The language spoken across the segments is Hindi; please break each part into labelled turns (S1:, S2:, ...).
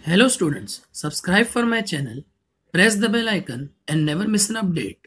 S1: Hello students, subscribe for my channel, press the bell icon and never miss an update.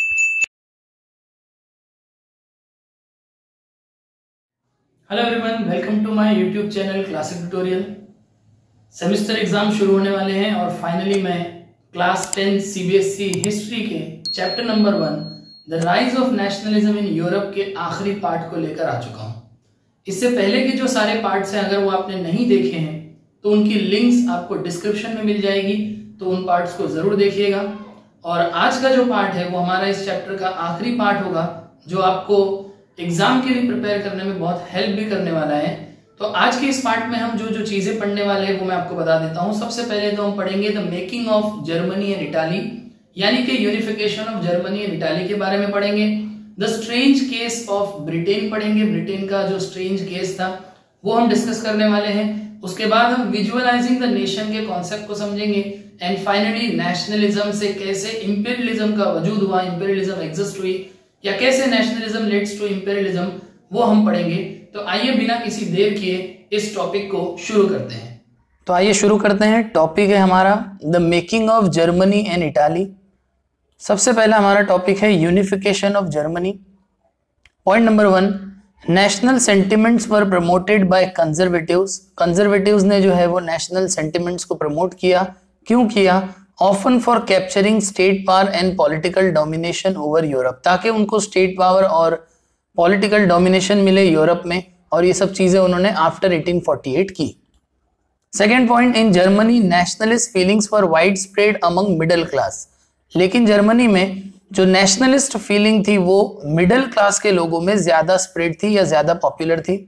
S2: Hello everyone, welcome to my YouTube channel classic tutorial. Semester exam शुरू होने वाले हैं और फाइनली मैं क्लास 10 सीबीएसई हिस्ट्री के chapter number 1 the rise of nationalism in Europe के आखिरी पार्ट को लेकर आ चुका हूं। इससे पहले के जो सारे पार्ट्स हैं, अगर वो आपने नहीं देखे हैं तो उनकी लिंक्स आपको डिस्क्रिप्शन में मिल जाएगी, तो उन पार्ट्स को जरूर देखिएगा। और आज का जो पार्ट है वो हमारा इस चैप्टर का आखिरी पार्ट होगा, जो आपको एग्जाम के लिए प्रिपेयर करने में बहुत हेल्प भी करने वाला है। तो आज के इस पार्ट में हम जो जो चीजें पढ़ने वाले हैं वो मैं आपको बता देता हूं। सबसे पहले तो हम पढ़ेंगे the making of Germany and Italy, यानी कि unification of Germany and Italy के बारे में पढ़ेंगे। The strange case of Britain पढ़ेंगे, ब्रिटेन का जो स्ट्रेंज केस था वो हम डिस्कस करने वाले हैं। उसके बाद हम विजुअलाइजिंग द नेशन के कॉन्सेप्ट को समझेंगे एंड फाइनली नेशनलिज्म से कैसे इंपीरियलिज्म का वजूद हुआ, इंपीरियलिज्म एग्जिस्ट हुई, या कैसे नेशनलिज्म लीड्स टू इंपीरियलिज्म, वो हम पढ़ेंगे। तो आइए बिना किसी देर किए इस टॉपिक को शुरू करते हैं।
S1: तो आइए शुरू करते हैं। टॉपिक है हमारा the making of Germany and Italy. सबसे पहला हमारा टॉपिक है unification of Germany. Point number 1, national sentiments were promoted by conservatives. Conservatives ने जो है वो नेशनल सेंटिमेंट्स को प्रमोट किया। क्यों किया? Often for capturing state power and political domination over Europe, ताकि उनको स्टेट पावर और पॉलिटिकल डोमिनेशन मिले यूरोप में, और ये सब चीजें उन्होंने आफ्टर 1848 की। Second point, in Germany nationalist feelings were wide spread among middle class. लेकिन जर्मनी में जो नेशनलिस्ट फीलिंग थी वो मिडिल क्लास के लोगों में ज्यादा स्प्रेड थी या ज्यादा पॉपुलर थी।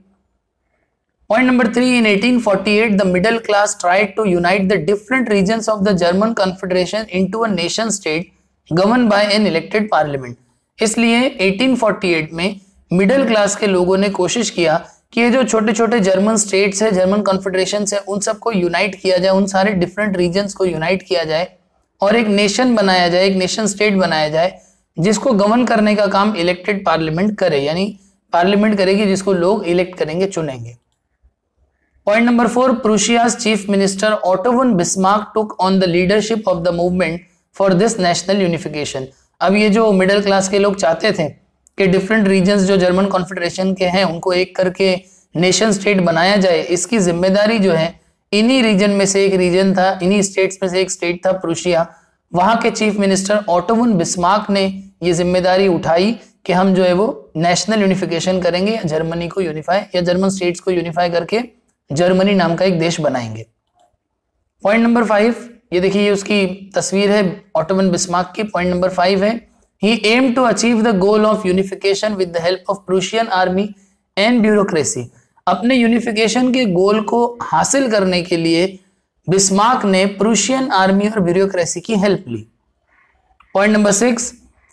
S1: Point number 3, in 1848 the middle class tried to unite the different regions of the German confederation into a nation state govern by an elected parliament. इसलिए 1848 में मिडिल क्लास के लोगों ने कोशिश किया कि ये जो छोटे छोटे जर्मन स्टेट्स है, जर्मन कॉन्फेडरेशन है, उन सबको यूनाइट किया जाए, उन सारे डिफरेंट रीजन्स को यूनाइट किया जाए और एक नेशन बनाया जाए, एक नेशन स्टेट बनाया जाए, जिसको गवर्न करने का काम इलेक्टेड पार्लियामेंट करे, यानी पार्लियामेंट करेगी, जिसको लोग इलेक्ट करेंगे, चुनेंगे। Point number 4, Prussia's chief minister Otto von Bismarck took on the leadership of the movement for this national unification. अब ये जो मिडिल क्लास के लोग चाहते थे कि डिफरेंट रीजन्स जो जर्मन कॉन्फेडरेशन के हैं उनको एक करके नेशन स्टेट बनाया जाए, इसकी जिम्मेदारी जो है इन्हीं रीजन में से एक रीजन था, इन्हीं स्टेट्स में से एक स्टेट था प्रूशिया। वहां के chief minister Otto von Bismarck ने ये जिम्मेदारी उठाई कि हम जो है वो नेशनल यूनिफिकेशन करेंगे, जर्मनी को यूनिफाई या जर्मन स्टेट्स को यूनिफाई करके जर्मनी नाम का एक देश बनाएंगे। पॉइंट नंबर 5, ये देखिए, ये उसकी तस्वीर है ऑटो वन बिस्मार्क की। पॉइंट नंबर 5 है, he aim to achieve the goal of unification with the help of Prussian army and bureaucracy. अपने यूनिफिकेशन के गोल को हासिल करने के लिए बिस्मार्क ने प्रूशियन आर्मी और ब्यूरोक्रेसी की हेल्प ली। Point number 6,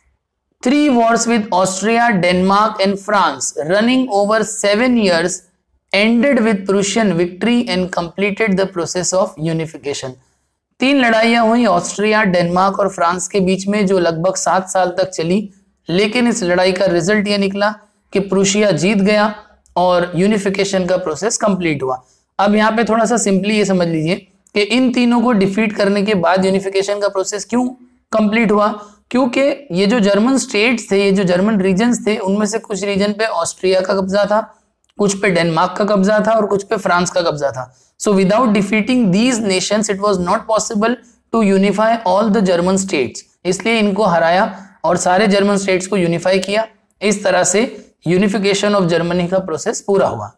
S1: 3 wars with Austria, Denmark and France running over 7 years ended with Prussian victory and completed the process of unification। 3 लड़ाइयां हुई ऑस्ट्रिया, डेनमार्क और फ्रांस के बीच में, जो लगभग 7 साल तक चली, लेकिन इस लड़ाई का रिजल्ट यह निकला कि प्रूशिया जीत गया और यूनिफिकेशन का प्रोसेस कंप्लीट हुआ। अब यहाँ पे थोड़ा सा सिंपली ये समझ लीजिए कि इन तीनों को डिफीट करने के बाद यूनिफिकेशन का प्रोसेस क्यों कंप्लीट हुआ, क्योंकि ये जो जर्मन स्टेट्स थे, ये जो जर्मन रीजन्स थे, उनमें से कुछ रीजन पे ऑस्ट्रिया का कब्जा था, कुछ पे डेनमार्क का कब्जा था और कुछ पे फ्रांस का कब्जा था। So without defeating these nations it was not possible to unify all the German states. इसलिए इनको हराया और सारे जर्मन स्टेट्स को यूनिफाई किया। इस तरह से यूनिफिकेशन ऑफ जर्मनी का प्रोसेस पूरा हुआ।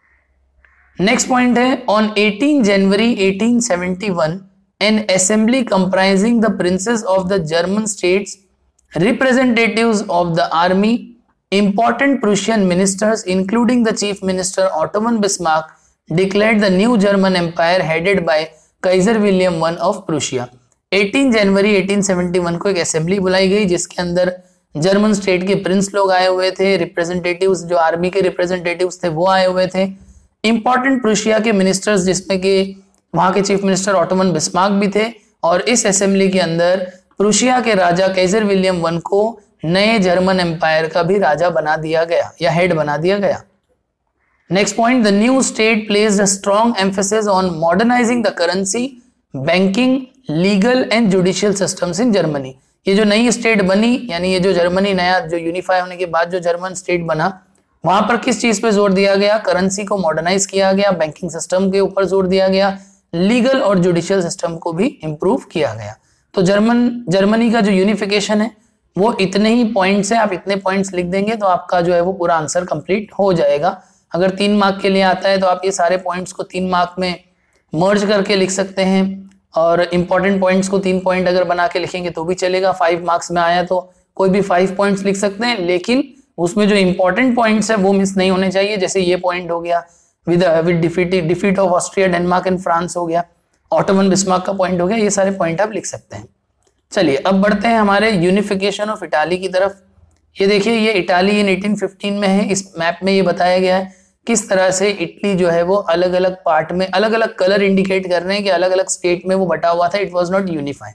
S1: नेक्स्ट पॉइंट है, on 18 January 1871 an assembly comprising the princes of the German states, representatives of the army, important Prussian ministers including the chief minister Otto von Bismarck declared the new German empire headed by Kaiser William I of Prussia। 18 जनवरी 1871 को एक असेंबली बुलाई गई जिसके अंदर जर्मन स्टेट के प्रिंस लोग आए हुए थे, रिप्रेजेंटेटिव्स जो आर्मी के रिप्रेजेंटेटिव्स थे वो आए हुए थे, इंपॉर्टेंट प्रूशिया के मिनिस्टर्स जिसमें कि वहां के chief minister Otto von Bismarck भी थे, और इस असेंबली के अंदर प्रूशिया के राजा काइजर विलियम I को नए जर्मन एम्पायर का भी राजा बना दिया गया या हेड बना दिया गया। Next point, the new state placed a strong emphasis on modernising the currency banking, legal and judicial systems in Germany. ये जो नई स्टेट बनी, यानी ये जो जर्मनी नया जो यूनिफाई होने के बाद जो जर्मन स्टेट बना, वहां पर किस चीज पे जोर दिया गया? करेंसी को मॉडर्नाइज किया गया, बैंकिंग सिस्टम के ऊपर जोर दिया गया, लीगल और जुडिशियल सिस्टम को भी इंप्रूव किया गया। तो जर्मनी का जो यूनिफिकेशन है वो इतने ही पॉइंट्स है, आप इतने पॉइंट्स लिख देंगे तो आपका जो है वो पूरा आंसर कंप्लीट हो जाएगा। अगर 3 मार्क के लिए आता है तो आप ये सारे पॉइंट्स को 3 मार्क में मर्ज करके लिख सकते हैं, और इंपॉर्टेंट पॉइंट्स को 3 पॉइंट अगर बना के लिखेंगे तो भी चलेगा। 5 मार्क्स में आया तो कोई भी 5 पॉइंट्स लिख सकते हैं, लेकिन उसमें जो इंपॉर्टेंट पॉइंट्स है वो मिस नहीं होने चाहिए। जैसे ये पॉइंट हो गया with defeat of Austria, Denmark and France हो गया, ऑटोमन बिस्मार्क का पॉइंट हो गया, ये सारे पॉइंट आप लिख सकते हैं। चलिए अब बढ़ते हैं हमारे यूनिफिकेशन ऑफ इटाली की तरफ। ये देखिए, ये इटाली इन 1815 में है। इस मैप में ये बताया गया है किस तरह से इटली जो है वो अलग अलग पार्ट में, अलग अलग कलर इंडिकेट कर रहे हैं कि अलग अलग स्टेट में वो बटा हुआ था। It was not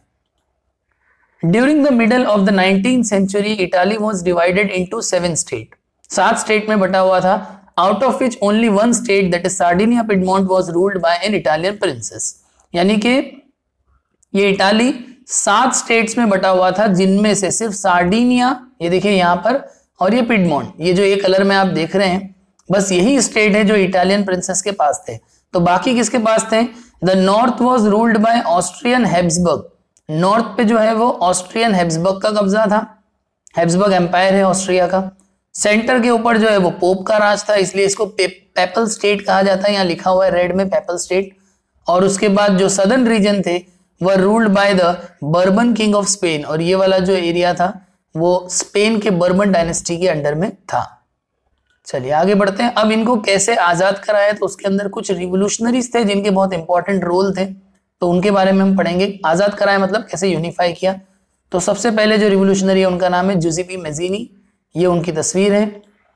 S1: unified. During the middle of the 19th century, Italy was divided into 7 state. 7 state में बटा हुआ था, out of which only 1 state that is Sardinia Piedmont was ruled by an Italian princes. यानी कि ये इटाली 7 स्टेट्स में बटा हुआ था, जिनमें से सिर्फ सार्डिनिया, ये देखिए यहाँ पर, और ये पिडमोंट, ये जो ये कलर में आप देख रहे हैं, बस यही स्टेट है जो इटालियन प्रिंसेस के पास थे। तो बाकी किसके पास थे? The north was ruled by Austrian Habsburg. North पे जो है वो ऑस्ट्रियन हैब्सबर्ग का कब्जा था, हैब्सबर्ग एम्पायर है ऑस्ट्रिया का। सेंटर के ऊपर जो है वो पोप का राज था, इसलिए इसको पेपल स्टेट कहा जाता है, यहाँ लिखा हुआ है रेड में पेपल स्टेट। और उसके बाद जो सदर्न रीजन थे वह ruled by the Bourbon king of Spain, और ये वाला जो एरिया था वो स्पेन के बर्बन डायनेस्टी के अंडर में था। चलिए आगे बढ़ते हैं। अब इनको कैसे आजाद कराया, तो उसके अंदर कुछ रिवोल्यूशनरीज थे जिनके बहुत इंपॉर्टेंट रोल थे, तो उनके बारे में हम पढ़ेंगे। आजाद कराया मतलब कैसे यूनिफाई किया। तो सबसे पहले जो रिवोल्यूशनरी है उनका नाम है जुसेपी मैज़ीनी। ये उनकी तस्वीर है।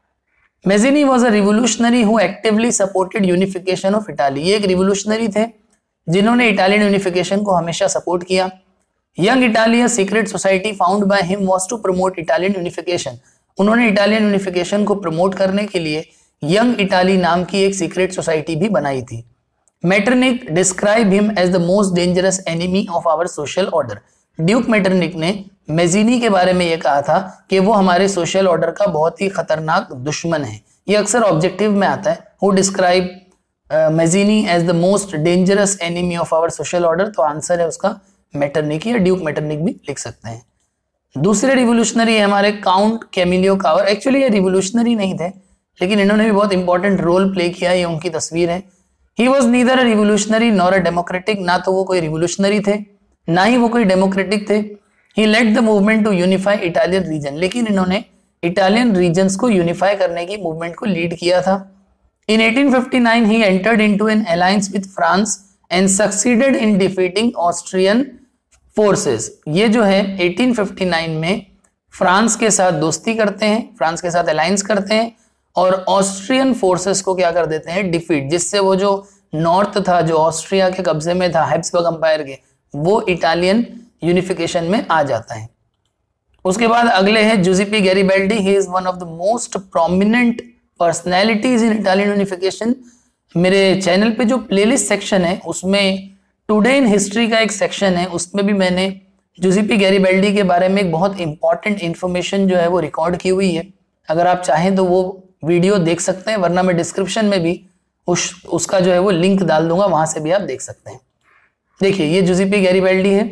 S1: Mazzini was a revolutionary who actively supported unification of Italy. ये एक रिवोल्यूशनरी थे जिन्होंने इटालियन यूनिफिकेशन को हमेशा सपोर्ट किया। Young Italy, a secret society found by him was to promote Italian unification. उन्होंने इटालियन यूनिफिकेशन को प्रमोट करने के लिए यंग इटाली नाम की एक सीक्रेट सोसाइटी भी बनाई थी। Metternich describe him as the most dangerous enemy of our social order. Duke Metternich ने मैज़ीनी के बारे में यह कहा था कि वो हमारे सोशल ऑर्डर का बहुत ही खतरनाक दुश्मन है। ये अक्सर ऑब्जेक्टिव में आता है, who describe Mazzini as the most dangerous enemy of our social order. तो आंसर है उसका मेटरनिक या ड्यूक मेटरनिक भी लिख सकते हैं। दूसरे रिवोल्यूशनरी है हमारे काउंट कैमिलियो कावर। एक्चुअली ये रिवोल्यूशनरी नहीं थे, लेकिन इन्होंने भी बहुत इंपॉर्टेंट रोल प्ले किया। ये उनकी तस्वीर है। He was neither a revolutionary nor a democratic. ना तो वो कोई रिवोल्यूशनरी थे, ना ही वो कोई डेमोक्रेटिक थे। He led the movement to unify Italian region. लेकिन इन्होंने इटालियन रीजन्स को यूनिफाई करने की मूवमेंट को लीड किया था। In 1859, he entered into an alliance with France and succeeded in defeating Austrian forces. ये जो है 1859 में फ्रांस के साथ दोस्ती करते हैं, फ्रांस के साथ अलायंस करते हैं और ऑस्ट्रियन फोर्सेस को क्या कर देते हैं? डिफीट। जिससे वो जो नॉर्थ था, जो ऑस्ट्रिया के कब्जे में था, हैब्सबर्ग एम्पायर के, वो इटालियन यूनिफिकेशन में आ जाता है। उसके बाद अगले हैं Giuseppe Garibaldi. He is one of the most prominent personalities in Italian unification. मेरे चैनल पे जो प्लेलिस्ट सेक्शन है उसमें टुडे इन हिस्ट्री का एक सेक्शन है, उसमें भी मैंने जुसेपी गैरिबाल्डी के बारे में एक बहुत इंपॉर्टेंट इन्फॉर्मेशन जो है वो रिकॉर्ड की हुई है। अगर आप चाहें तो वो वीडियो देख सकते हैं, वरना मैं डिस्क्रिप्शन में भी उसका जो है वो लिंक डाल दूंगा, वहां से भी आप देख सकते हैं। देखिए ये जुसेपी गैरिबाल्डी है।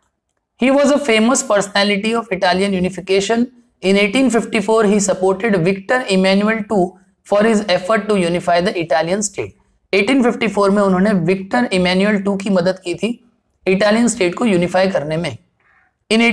S1: He was a famous personality of Italian unification. In 1854, he supported Victor Emmanuel II for his effort to unify the Italian state. 1854 में उन्होंने विक्टर इमैनुअल II की मदद की थी इटालियन स्टेट को यूनिफाई करने में। In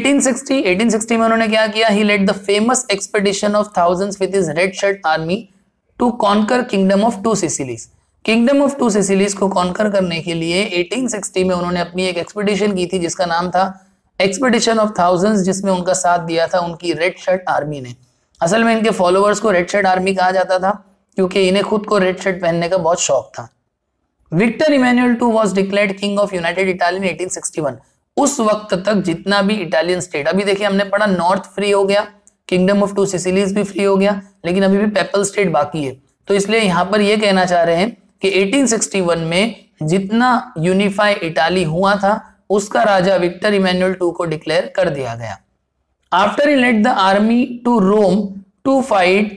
S1: 1860 में उन्होंने क्या किया? He led the famous expedition of thousands with his red shirt army to conquer Kingdom of Two Sicilies. Kingdom of Two Sicilies को कॉन्कर करने के लिए 1860 में उन्होंने अपनी एक एक्सपीडिशन की थी जिसका नाम था एक्सपेडिशन ऑफ थाउजेंड्स, जिसमें उनका साथ दिया था उनकी रेड शर्ट आर्मी ने। असल में इनके फॉलोअर्स को रेड शर्ट आर्मी कहा जाता था क्योंकि इन्हें खुद को रेड शर्ट पहनने का बहुत शौक था। Victor Emmanuel II was declared king of united Italy in 1861। उस वक्त तक जितना भी इटालियन स्टेट, अभी देखिए हमने पढ़ा नॉर्थ फ्री हो गया, किंगडम ऑफ टू सिसिलीज भी फ्री हो गया, लेकिन अभी भी पेपल स्टेट बाकी है। तो इसलिए यहां पर यह कहना चाह रहे हैं कि 1861 में जितना यूनिफाई इटाली हुआ था उसका राजा विक्टर इमैनुअल II को डिक्लेयर कर दिया गया। After he led the army to Rome to fight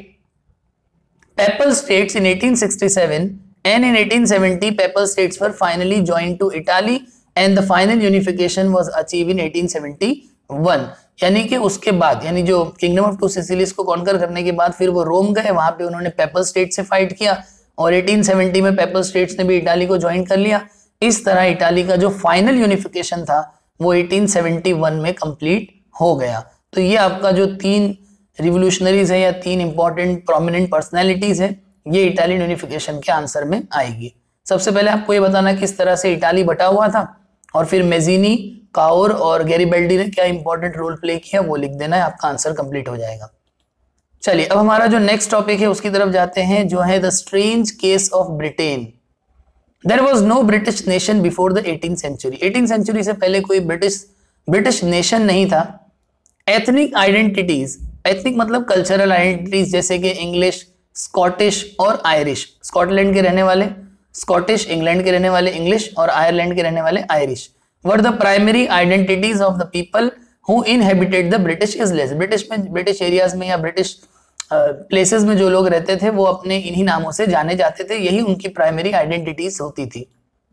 S1: papal states in 1867 and in 1870 papal states were finally joined to Italy and the final unification was achieved in 1871। यानी कि उसके बाद, यानी जो किंगडम ऑफ टू सिसिलीज को कॉन्कर करने के बाद फिर वो रोम गए, वहां पे उन्होंने पेपल स्टेट से फाइट किया और 1870 में पेपल स्टेट्स ने भी इटाली को ज्वाइन कर लिया। इस तरह इटाली का जो फाइनल यूनिफिकेशन था वो 1871 में कंप्लीट हो गया। तो ये आपका जो 3 रिवोल्यूशनरीज है या 3 इंपॉर्टेंट प्रोमिनेंट पर्सनैलिटीज है, ये इटालियन यूनिफिकेशन के आंसर में आएगी। सबसे पहले आपको ये बताना किस तरह से इटाली बटा हुआ था, और फिर मेजीनी, काउर और गैरिबल्डी ने क्या इंपॉर्टेंट रोल प्ले किया वो लिख देना है, आपका आंसर कंप्लीट हो जाएगा। चलिए अब हमारा जो नेक्स्ट टॉपिक है उसकी तरफ जाते हैं, जो है the strange case of Britain. There was no British nation before the 18th century. 18th century से पहले कोई ब्रिटिश नेशन नहीं था। एथनिक आइडेंटिटीज, एथनिक मतलब कल्चरल आइडेंटिटीज, जैसे कि इंग्लिश, स्कॉटिश और आयरिश, स्कॉटलैंड के रहने वाले स्कॉटिश, इंग्लैंड के रहने वाले इंग्लिश और आयरलैंड के रहने वाले Irish, were the primary identities of the people who inhabited the British isles. British areas में या ब्रिटिश प्लेसेस में जो लोग रहते थे वो अपने इन्हीं नामों से जाने जाते थे, यही उनकी प्राइमरी आइडेंटिटीज होती थी।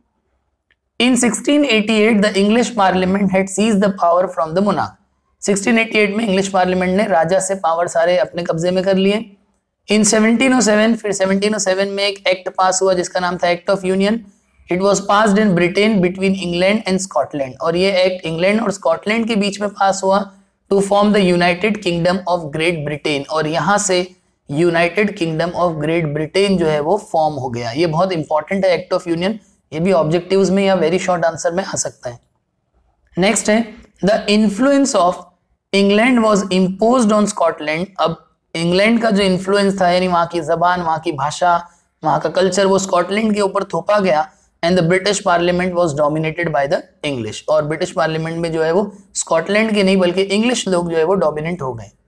S1: In 1688 the English parliament had seized the power from the monarch. 1688 में इंग्लिश पार्लियामेंट ने राजा से पावर सारे अपने कब्जे में कर लिए। इन 1707 फिर 1707 में एक एक्ट पास हुआ जिसका नाम था act of union. It was passed in Britain between England and Scotland, और ये एक्ट इंग्लैंड और स्कॉटलैंड के बीच में पास हुआ to form the United Kingdom of Great Britain, और यहां से United Kingdom of Great Britain जो है वो फॉर्म हो गया। ये बहुत इंपॉर्टेंट है एक्ट ऑफ यूनियन, ये भी ऑब्जेक्टिव्स में या वेरी शॉर्ट आंसर में आ सकता है। नेक्स्ट है the influence of England was imposed on Scotland. अब इंग्लैंड का जो इन्फ्लुएंस था, यानी वहां की जबान, वहां की भाषा, वहां का कल्चर, वो स्कॉटलैंड के ऊपर थोपा गया। And the British parliament was dominated by the English, और ब्रिटिश पार्लियामेंट में जो है वो स्कॉटलैंड के नहीं बल्कि इंग्लिश लोग जो है वो डोमिनेंट हो गए।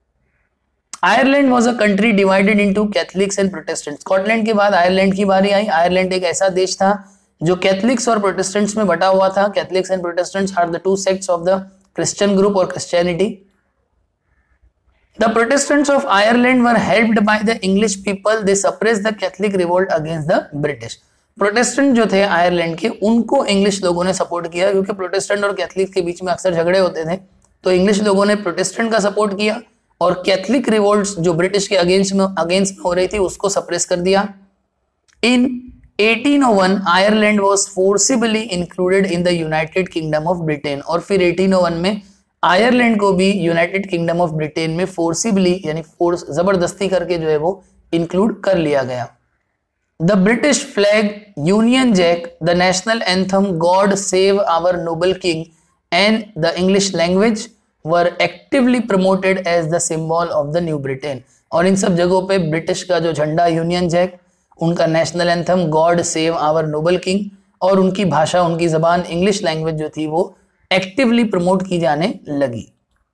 S1: Ireland was a country divided into Catholics and Protestants. Scotland के बाद आयरलैंड की बारी आई। आयरलैंड एक ऐसा देश था जो कैथलिक्स और प्रोटेस्टेंट्स में बटा हुआ था। Catholics and Protestants are the 2 sects of the Christian group और Christianity. The Protestants of Ireland were helped by the English people. They suppressed the Catholic revolt against the British. Protestant जो थे आयरलैंड के, उनको इंग्लिश लोगों ने सपोर्ट किया, क्योंकि प्रोटेस्टेंट और कैथलिक के बीच में अक्सर झगड़े होते थे, तो इंग्लिश लोगों ने प्रोटेस्टेंट का सपोर्ट किया और कैथलिक रिवोल्ट्स जो ब्रिटिश के अगेंस्ट में हो रही थी उसको सप्रेस कर दिया। In 1801 Ireland was forcibly included in the United Kingdom of Britain, और फिर 1801 में आयरलैंड को भी यूनाइटेड किंगडम ऑफ ब्रिटेन में फोर्सिबली यानी फोर्स जबरदस्ती करके जो है वो इंक्लूड कर लिया गया। The British flag, Union Jack, the national anthem God save our noble king and the English language were actively promoted as the symbol of the new Britain. और इन सब जगहों पे ब्रिटिश का जो झंडा यूनियन जैक, उनका national anthem God save our noble king, और उनकी भाषा, उनकी जबान इंग्लिश लैंग्वेज जो थी वो एक्टिवली प्रमोट की जाने लगी।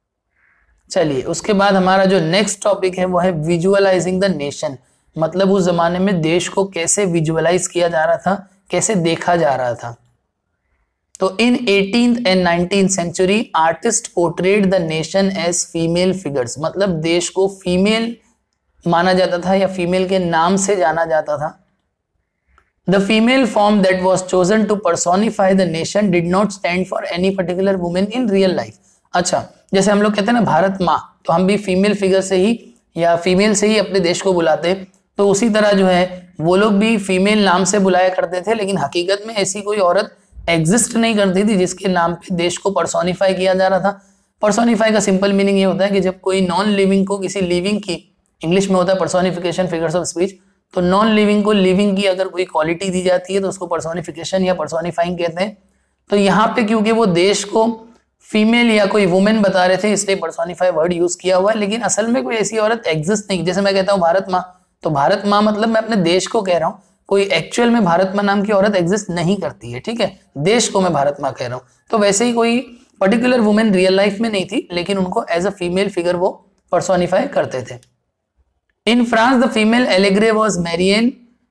S1: चलिए उसके बाद हमारा जो नेक्स्ट टॉपिक है वो है विजुअलाइजिंग द नेशन, मतलब उस जमाने में देश को कैसे विजुअलाइज किया जा रहा था, कैसे देखा जा रहा था। तो in 18th and 19th century artist portrayed the nation as female figures, मतलब देश को फीमेल माना जाता था या फीमेल के नाम से जाना जाता था। The female form that was chosen to personify the nation did not stand for any particular woman in real life। अच्छा, जैसे हम लोग कहते हैं ना भारत माँ, तो हम भी फीमेल फिगर से ही या फीमेल से ही अपने देश को बुलाते, तो उसी तरह जो है वो लोग भी फीमेल नाम से बुलाया करते थे, लेकिन हकीकत में ऐसी कोई औरत एग्जिस्ट नहीं करती थी जिसके नाम पे देश को पर्सोनिफाई किया जा रहा था। पर्सोनिफाई का सिंपल मीनिंग ये होता है कि जब कोई नॉन लिविंग को किसी लिविंग की, इंग्लिश में होता है पर्सोनिफिकेशन फिगर्स ऑफ स्पीच, तो नॉन लिविंग को लिविंग की अगर कोई क्वालिटी दी जाती है तो उसको पर्सोनिफिकेशन या पर्सोनिफाइंग कहते हैं। तो यहाँ पे क्योंकि वो देश को फीमेल या कोई वुमेन बता रहे थे इसलिए पर्सोनिफाई वर्ड यूज किया हुआ है, लेकिन असल में कोई ऐसी औरत एग्जिस्ट नहीं। जैसे मैं कहता हूँ भारत माँ, तो भारत माँ मतलब मैं अपने देश को कह रहा हूँ, कोई एक्चुअल में भारत माँ नाम की औरत एग्जिस्ट नहीं करती है, ठीक है, देश को मैं भारत माँ कह रहा हूँ। तो वैसे ही कोई पर्टिकुलर वुमेन रियल लाइफ में नहीं थी, लेकिन उनको एज अ फीमेल फिगर वो पर्सोनिफाई करते थे। In France, the female Allegre was Marianne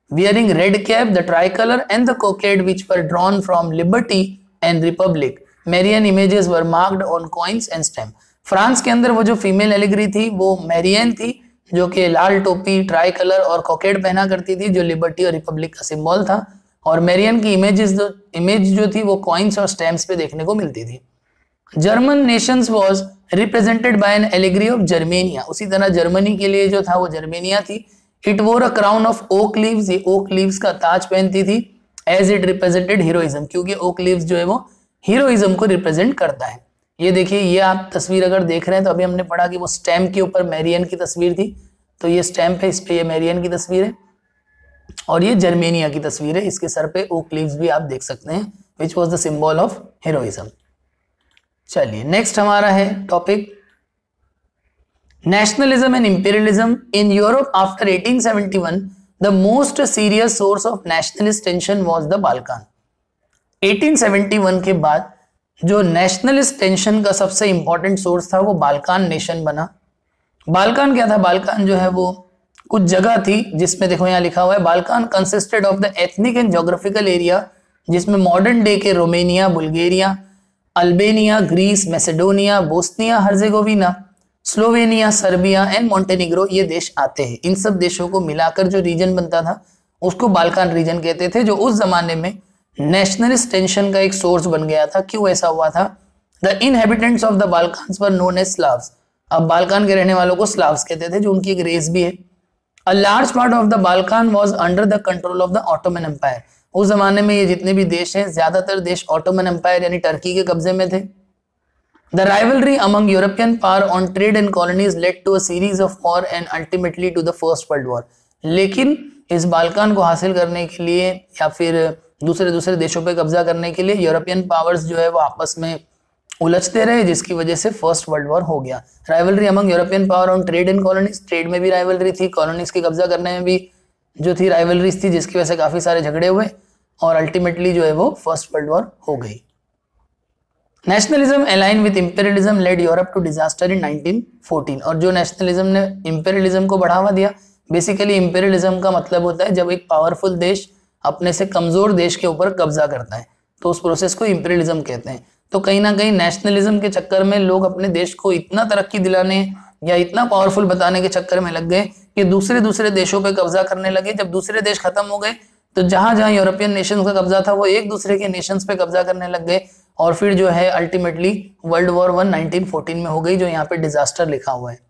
S1: wearing red cap, the tricolor and the cockade which were drawn from liberty and republic. Marian images were marked on coins and stamp. France के अंदर वो जो फीमेल एलिगरी थी वो मैरियन थी, जो कि लाल टोपी, ट्राई कलर और कॉकेड पहना करती थी, जो लिबर्टी और रिपब्लिक का सिंबल था। और मैरियन की इमेज जो थी वो कॉइन्स और स्टैम्प्स पे देखने को मिलती थी। German nations was represented by an allegory of Germania. उसी तरह जर्मनी के लिए जो था वो जर्मेनिया थी। It wore a crown of oak leaves, ये ओक लीव्स का ताज पहनती थी। एज इट रिप्रेजेंटेड हीरोइज्म, क्योंकि ओक लीव्स जो है वो हीरोइज्म को रिप्रेजेंट करता है। ये देखिए, ये आप तस्वीर अगर देख रहे हैं तो अभी हमने पढ़ा कि वो स्टैम्प के ऊपर मैरियन की तस्वीर थी, तो ये स्टैम्प है, इस पे ये मैरियन की तस्वीर है और ये जर्मेनिया की तस्वीर है। इसके सर पे ओक लीव्स भी आप देख सकते हैं, which was the symbol of heroism. चलिए नेक्स्ट हमारा है topic nationalism and imperialism in Europe after 1871। The most serious source of nationalist tension was the Balkan. 1871 के बाद जो नेशनलिस्ट टेंशन का सबसे इंपॉर्टेंट सोर्स था वो बाल्कान नेशन बना। बाल्कान क्या था? बाल्कान जो है वो कुछ जगह थी जिसमें देखो यहाँ लिखा हुआ है, Balkan consisted of the ethnic and geographical area, जिसमें मॉडर्न डे के Romania, Bulgaria, Albania, Greece, Macedonia, Bosnia Herzegovina, Slovenia, Serbia and Montenegro ये देश आते हैं। इन सब देशों को मिलाकर जो रीजन बनता था उसको बाल्कान रीजन कहते थे, जो उस जमाने में नेशनलिस्ट टेंशन का एक सोर्स बन गया था। क्यों ऐसा हुआ था? The inhabitants of the Balkans were known as Slavs. अब बाल्कान के रहने वालों को स्लाव्स कहते थे, जो उनकी एक रेस भी है। A large part of the Balkan was under the control of the Ottoman Empire. उस जमाने में ये जितने भी देश हैं, ज्यादातर देश ऑटोमन एम्पायर यानी टर्की के कब्जे में थे। The rivalry among European power on trade and colonies led to a series of war and ultimately to the first world war. लेकिन इस बाल्कान को हासिल करने के लिए या फिर दूसरे देशों पे कब्जा करने के लिए यूरोपियन पावर्स जो है वो आपस में उलझते रहे, जिसकी वजह से फर्स्ट वर्ल्ड वॉर हो गया। Rivalry among European power on trade and colonies, trade में भी राइवलरी थी, कॉलोनीज की कब्जा करने में भी जो थी राइवलरीज थी, जिसकी वजह से काफी सारे झगड़े हुए और अल्टीमेटली जो है वो फर्स्ट वर्ल्ड वॉर हो गई। Nationalism align with imperialism led Europe to disaster in 1914। और जो नेशनलिज्म ने इंपीरियलिज्म को बढ़ावा दिया, बेसिकली इंपीरियलिज्म का मतलब होता है जब एक पावरफुल देश अपने से कमजोर देश के ऊपर कब्जा करता है, तो उस प्रोसेस को इंपीरियलिज्म कहते हैं। तो कहीं ना कहीं नेशनलिज्म के चक्कर में लोग अपने देश को इतना तरक्की दिलाने या इतना पावरफुल बताने के चक्कर में लग गए कि दूसरे देशों पे कब्जा करने लगे। जब दूसरे देश खत्म हो गए तो जहां जहां यूरोपियन नेशंस का कब्जा था वो एक दूसरे के नेशंस पे कब्जा करने लग गए और फिर जो है अल्टीमेटली वर्ल्ड वॉर 1 1914 में हो गई, जो यहाँ पे डिजास्टर लिखा हुआ है।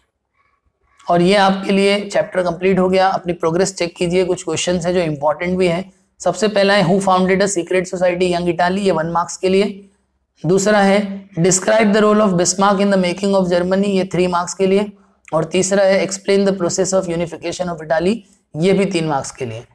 S1: और ये आपके लिए चैप्टर कंप्लीट हो गया। अपनी प्रोग्रेस चेक कीजिए, कुछ क्वेश्चंस है जो इंपॉर्टेंट भी है। सबसे पहला है who founded a secret society Young Italy, ये 1 मार्क्स के लिए। दूसरा है describe the role of Bismarck in the making of Germany, ये 3 मार्क्स के लिए। और तीसरा है explain the process of unification of Italy, ये भी 3 मार्क्स के लिए।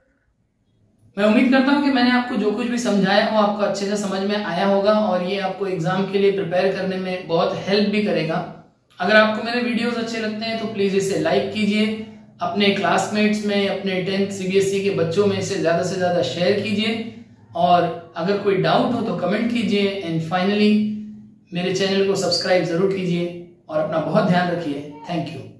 S2: मैं उम्मीद करता हूं कि मैंने आपको जो कुछ भी समझाया वो आपको अच्छे से समझ में आया होगा और ये आपको एग्जाम के लिए प्रिपेयर करने में बहुत हेल्प भी करेगा। अगर आपको मेरे वीडियोस अच्छे लगते हैं तो प्लीज इसे लाइक कीजिए, अपने क्लासमेट्स में, अपने 10th CBSE के बच्चों में इसे ज्यादा से ज्यादा शेयर कीजिए और अगर कोई डाउट हो तो कमेंट कीजिए। एंड फाइनली मेरे चैनल को सब्सक्राइब जरूर कीजिए और अपना बहुत ध्यान रखिए। Thank you.